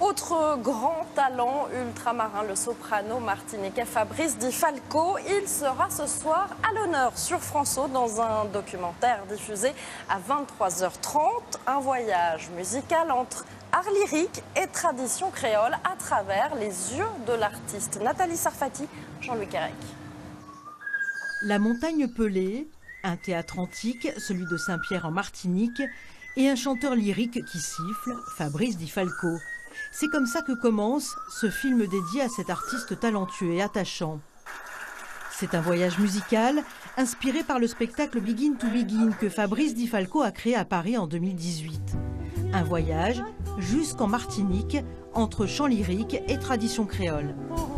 Autre grand talent ultramarin, le soprano martiniquais Fabrice Di Falco. Il sera ce soir à l'honneur sur France O dans un documentaire diffusé à 23h30. Un voyage musical entre art lyrique et tradition créole à travers les yeux de l'artiste Nathalie Sarfati, Jean-Louis Quérec. La montagne pelée, un théâtre antique, celui de Saint-Pierre en Martinique, et un chanteur lyrique qui siffle, Fabrice Di Falco. C'est comme ça que commence ce film dédié à cet artiste talentueux et attachant. C'est un voyage musical inspiré par le spectacle Begin to Begin que Fabrice Di Falco a créé à Paris en 2018. Un voyage jusqu'en Martinique entre chant lyrique et tradition créole.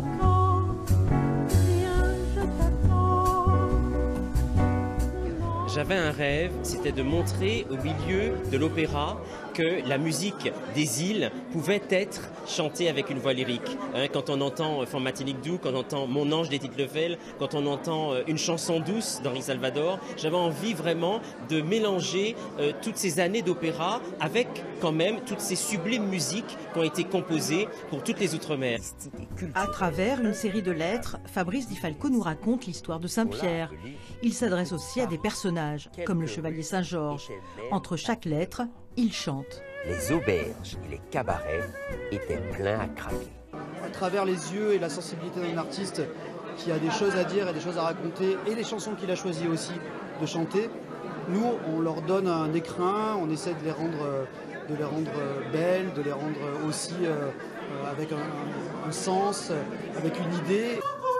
J'avais un rêve, c'était de montrer au milieu de l'opéra que la musique des îles pouvait être chantée avec une voix lyrique. Quand on entend Martinique Doux, quand on entend Mon ange d'Edith Lefel, quand on entend Une chanson douce d'Henri Salvador, j'avais envie vraiment de mélanger toutes ces années d'opéra avec quand même toutes ces sublimes musiques qui ont été composées pour toutes les Outre-mer. À travers une série de lettres, Fabrice Di Falco nous raconte l'histoire de Saint-Pierre. Il s'adresse aussi à des personnages, comme le chevalier Saint-Georges. Entre chaque lettre, il chante. Les auberges et les cabarets étaient pleins à craquer. À travers les yeux et la sensibilité d'un artiste qui a des choses à dire et des choses à raconter, et les chansons qu'il a choisi aussi de chanter, nous, on leur donne un écrin, on essaie de les rendre belles, de les rendre aussi avec un sens, avec une idée.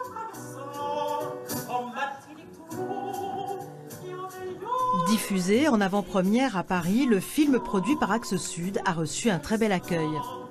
Diffusé en avant-première à Paris, le film produit par Axe Sud a reçu un très bel accueil.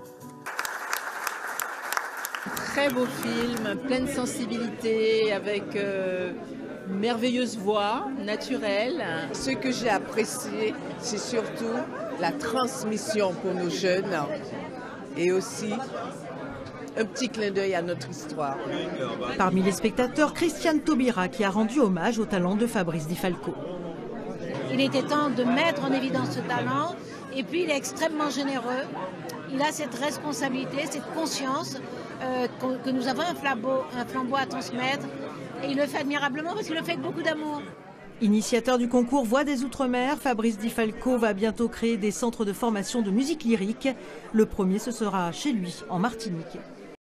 Très beau film, plein de sensibilité, avec une merveilleuse voix naturelle. Ce que j'ai apprécié, c'est surtout la transmission pour nos jeunes et aussi un petit clin d'œil à notre histoire. Parmi les spectateurs, Christiane Taubira qui a rendu hommage au talent de Fabrice Di Falco. Il était temps de mettre en évidence ce talent et puis il est extrêmement généreux. Il a cette responsabilité, cette conscience que nous avons un flambeau à transmettre et il le fait admirablement parce qu'il le fait avec beaucoup d'amour. Initiateur du concours Voix des Outre-mer, Fabrice Di Falco va bientôt créer des centres de formation de musique lyrique. Le premier, ce sera chez lui, en Martinique.